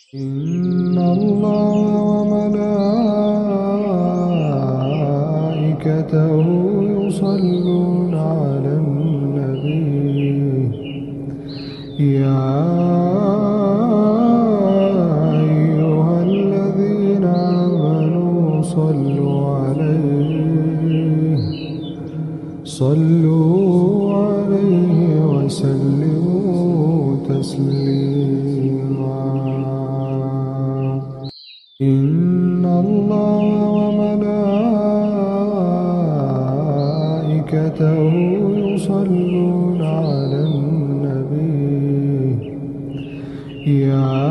إن الله وملائكته يصلون على النبي يا أيها الذين آمنوا صلوا عليه وسلموا تسليما. إن الله وملائكته يصلون على النبي يا